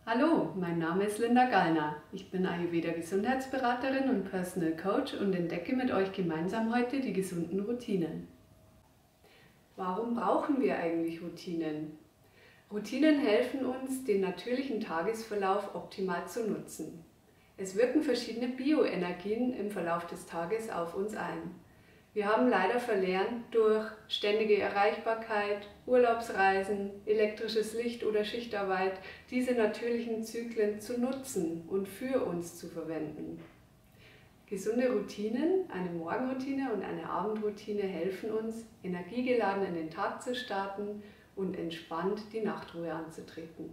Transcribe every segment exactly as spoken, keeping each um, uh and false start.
Hallo, mein Name ist Linda Gallner. Ich bin Ayurveda-Gesundheitsberaterin und Personal Coach und entdecke mit euch gemeinsam heute die gesunden Routinen. Warum brauchen wir eigentlich Routinen? Routinen helfen uns, den natürlichen Tagesverlauf optimal zu nutzen. Es wirken verschiedene Bioenergien im Verlauf des Tages auf uns ein. Wir haben leider verlernt, durch ständige Erreichbarkeit, Urlaubsreisen, elektrisches Licht oder Schichtarbeit diese natürlichen Zyklen zu nutzen und für uns zu verwenden. Gesunde Routinen, eine Morgenroutine und eine Abendroutine helfen uns, energiegeladen in den Tag zu starten und entspannt die Nachtruhe anzutreten.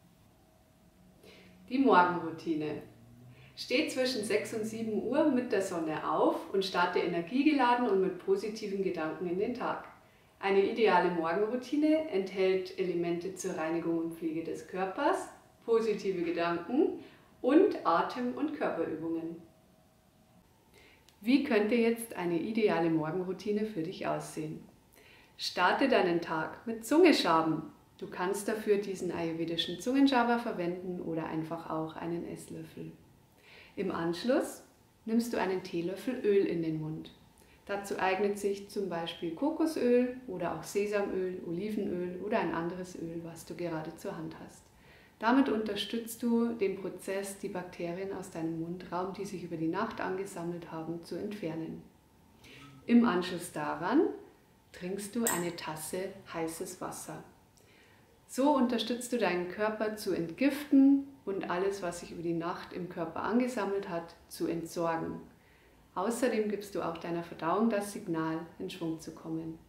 Die Morgenroutine. Steh zwischen sechs und sieben Uhr mit der Sonne auf und starte energiegeladen und mit positiven Gedanken in den Tag. Eine ideale Morgenroutine enthält Elemente zur Reinigung und Pflege des Körpers, positive Gedanken und Atem- und Körperübungen. Wie könnte jetzt eine ideale Morgenroutine für dich aussehen? Starte deinen Tag mit Zungeschaben. Du kannst dafür diesen ayurvedischen Zungenschaber verwenden oder einfach auch einen Esslöffel. Im Anschluss nimmst du einen Teelöffel Öl in den Mund. Dazu eignet sich zum Beispiel Kokosöl oder auch Sesamöl, Olivenöl oder ein anderes Öl, was du gerade zur Hand hast. Damit unterstützt du den Prozess, die Bakterien aus deinem Mundraum, die sich über die Nacht angesammelt haben, zu entfernen. Im Anschluss daran trinkst du eine Tasse heißes Wasser. So unterstützt du deinen Körper zu entgiften und alles, was sich über die Nacht im Körper angesammelt hat, zu entsorgen. Außerdem gibst du auch deiner Verdauung das Signal, in Schwung zu kommen.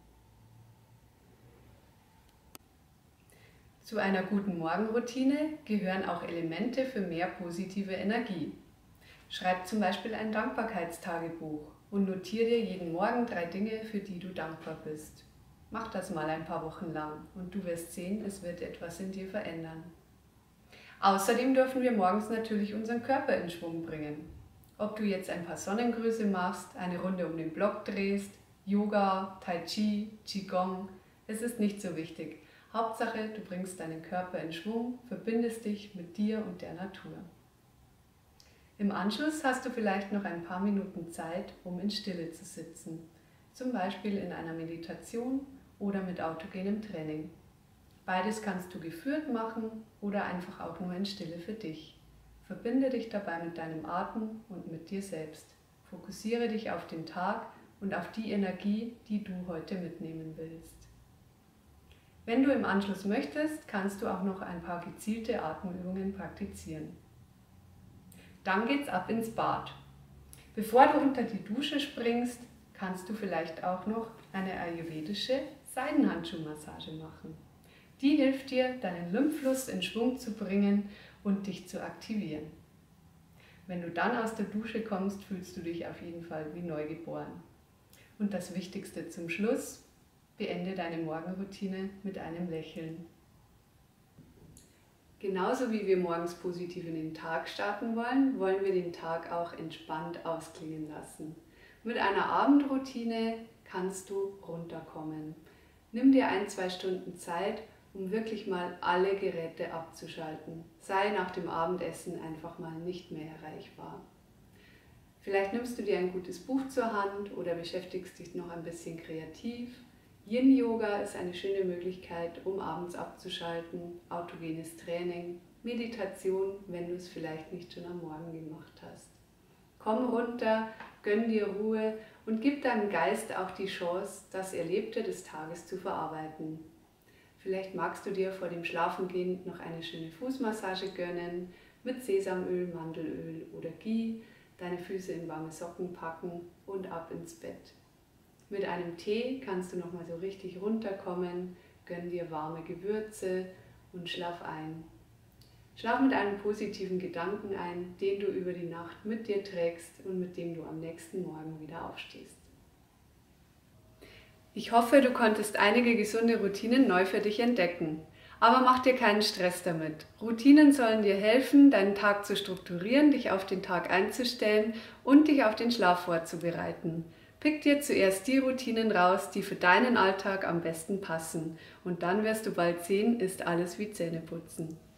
Zu einer guten Morgenroutine gehören auch Elemente für mehr positive Energie. Schreib zum Beispiel ein Dankbarkeitstagebuch und notiere dir jeden Morgen drei Dinge, für die du dankbar bist. Mach das mal ein paar Wochen lang und du wirst sehen, es wird etwas in dir verändern. Außerdem dürfen wir morgens natürlich unseren Körper in Schwung bringen. Ob du jetzt ein paar Sonnengrüße machst, eine Runde um den Block drehst, Yoga, Tai Chi, Qigong, es ist nicht so wichtig. Hauptsache, du bringst deinen Körper in Schwung, verbindest dich mit dir und der Natur. Im Anschluss hast du vielleicht noch ein paar Minuten Zeit, um in Stille zu sitzen, zum Beispiel in einer Meditation oder mit autogenem Training. Beides kannst du geführt machen oder einfach auch nur in Stille für dich. Verbinde dich dabei mit deinem Atem und mit dir selbst. Fokussiere dich auf den Tag und auf die Energie, die du heute mitnehmen willst. Wenn du im Anschluss möchtest, kannst du auch noch ein paar gezielte Atemübungen praktizieren. Dann geht's ab ins Bad. Bevor du unter die Dusche springst, kannst du vielleicht auch noch eine ayurvedische Seidenhandschuhmassage machen. Die hilft dir, deinen Lymphfluss in Schwung zu bringen und dich zu aktivieren. Wenn du dann aus der Dusche kommst, fühlst du dich auf jeden Fall wie neugeboren. Und das Wichtigste zum Schluss, beende deine Morgenroutine mit einem Lächeln. Genauso wie wir morgens positiv in den Tag starten wollen, wollen wir den Tag auch entspannt ausklingen lassen. Mit einer Abendroutine kannst du runterkommen. Nimm dir ein, zwei Stunden Zeit, um wirklich mal alle Geräte abzuschalten. Sei nach dem Abendessen einfach mal nicht mehr erreichbar. Vielleicht nimmst du dir ein gutes Buch zur Hand oder beschäftigst dich noch ein bisschen kreativ. Yin-Yoga ist eine schöne Möglichkeit, um abends abzuschalten, autogenes Training, Meditation, wenn du es vielleicht nicht schon am Morgen gemacht hast. Komm runter, gönn dir Ruhe und gib deinem Geist auch die Chance, das Erlebte des Tages zu verarbeiten. Vielleicht magst du dir vor dem Schlafengehen noch eine schöne Fußmassage gönnen, mit Sesamöl, Mandelöl oder Ghee, deine Füße in warme Socken packen und ab ins Bett. Mit einem Tee kannst du noch mal so richtig runterkommen, gönn dir warme Gewürze und schlaf ein. Schlaf mit einem positiven Gedanken ein, den du über die Nacht mit dir trägst und mit dem du am nächsten Morgen wieder aufstehst. Ich hoffe, du konntest einige gesunde Routinen neu für dich entdecken. Aber mach dir keinen Stress damit. Routinen sollen dir helfen, deinen Tag zu strukturieren, dich auf den Tag einzustellen und dich auf den Schlaf vorzubereiten. Pick dir zuerst die Routinen raus, die für deinen Alltag am besten passen. Und dann wirst du bald sehen, ist alles wie Zähneputzen.